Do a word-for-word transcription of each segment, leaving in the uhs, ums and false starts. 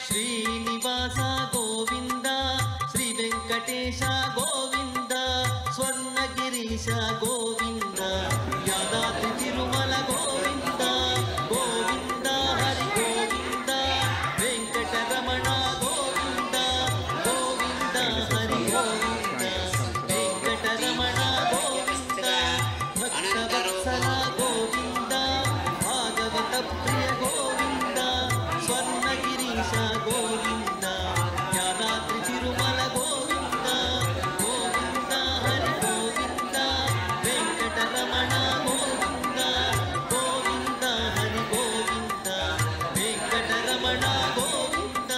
శ్రీనివాస గోవింద శ్రీ వెంకటేశ గోవింద స్వర్ణగిరీశ గోవింద యాదాద్రి తిరుమల గోవింద గోవింద హరి గోవింద వెంకటరమణ గోవింద గోవింద హరి గోవింద వెంకటరమణ గోవింద భక్తవత్సల గోవింద భాగవత ప్రియ గోవింద స్వర్ణగిరీశ గోవింద యాదాద్రి తిరుమల గోవింద గోవింద హరి గోవింద వెంకటరమణ గోవింద గోవింద హరి గోవింద వెంకటరమణ గోవింద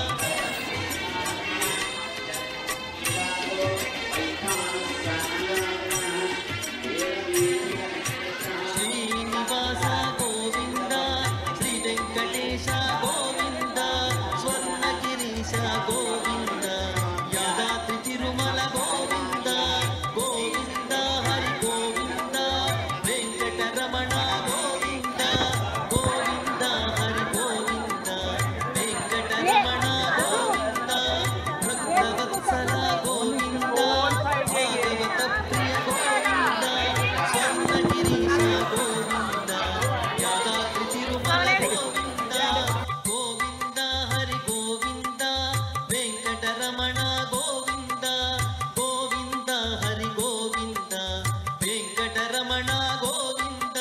శ్రీనివాస గోవింద శ్రీ వెంకటేశ గోవింద స్వర్ణగిరీశ గోవింద యాదాద్రి తిరుమల గోవింద గోవింద హరి గోవింద వెంకటరమణ గోవింద గోవింద హరి గోవింద వెంకటరమణ గోవింద భక్తవత్సల గోవింద భాగవత ప్రియ గోవింద స్వర్ణగిరీశ గోవింద యాదాద్రి తిరుమల గోవింద గోవింద హరి గోవింద వెంకటరమణ గోవింద గోవింద హరి గోవింద వెంకటరమణ గోవింద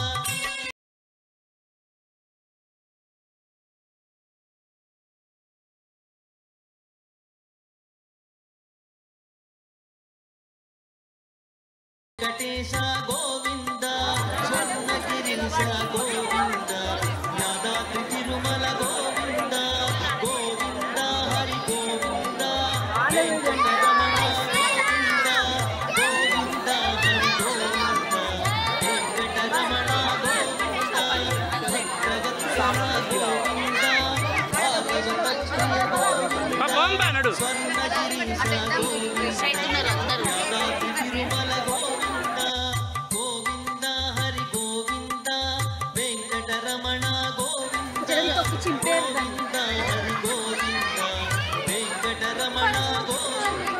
వెంకటేశ గోవింద స్వర్ణగిరీశ గోవింద యాదాద్రి తిరుమల గోవింద గోవింద హరి గోవింద వెంకటరమణ గోవింద గోవింద హరి గోవింద వెంకటరమణ గోవింద భక్తవత్సల గోవింద భాగవత ప్రియ గోవింద స్వర్ణగిరీశ గోవింద యాదాద్రి తిరుమల గోవింద గోవింద హరి గోవింద వెంకటరమణ గోవింద గోవింద హరి గోవింద వెంకటరమణ గోవింద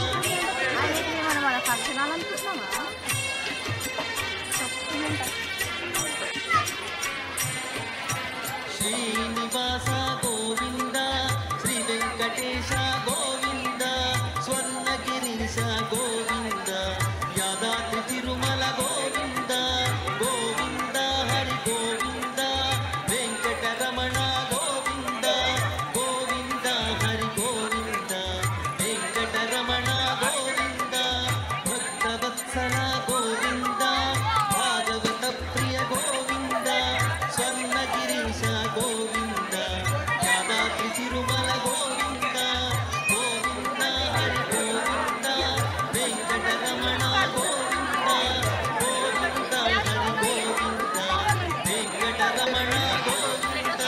శ్రీనివాస గోవింద శ్రీ వెంకటేశ గోవింద స్వర్ణగిరీశ గోవింద యాదాద్రి తిరుమల గోవింద గోవింద హరి గోవింద వెంకటరమణ గోవింద గోవింద హరి గోవింద వెంకటరమణ గోవింద భక్తవత్సల గోవింద భాగవత ప్రియ గోవింద స్వర్ణగిరీశ గోవింద యాదాద్రి తిరుమల గోవింద గోవింద హరి గోవింద వెంకటరమణ గోవింద గోవింద హరి గోవింద వెంకటరమణ గోవింద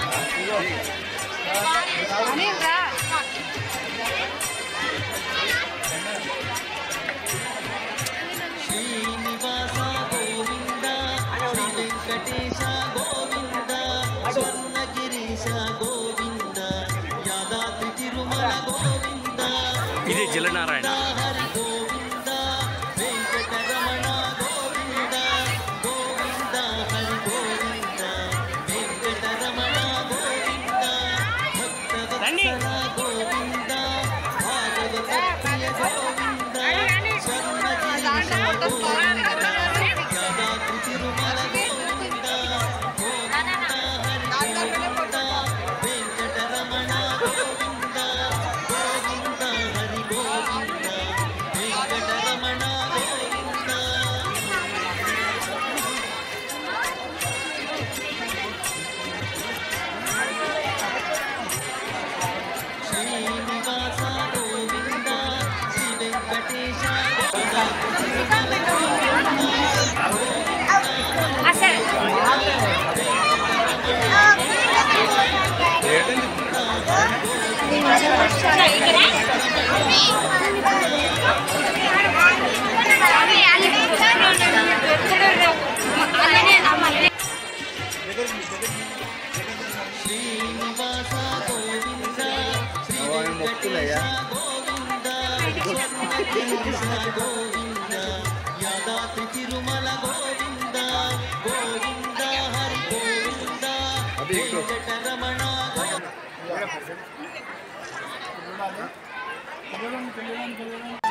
శ్రీనివాస గోవింద శ్రీ వెంకటేశ గోవింద స్వర్ణగిరీశ గోవింద యాదాద్రి తిరుమల గోవింద ఇది జలనారాయణ హరి గోవింద వెంకటరమణ గోవింద గోవింద హరి గోవింద వెంకటరమణ గోవింద భక్తవత్సల గోవింద భాగవత ప్రియ గోవింద స్వర్ణగిరీశ గోవింద యాదాద్రి తిరుమల గోవింద గోవింద హరి గోవింద వెంకటరమణ గోవింద గోవింద హరి గోవింద వెంకటరమణ గోవింద శ్రీనివాస కృష్ణ గోవింద యాదాద్రి తిరుమల గోవింద గోవింద హరి గోవింద వెంకటరమణ గోవింద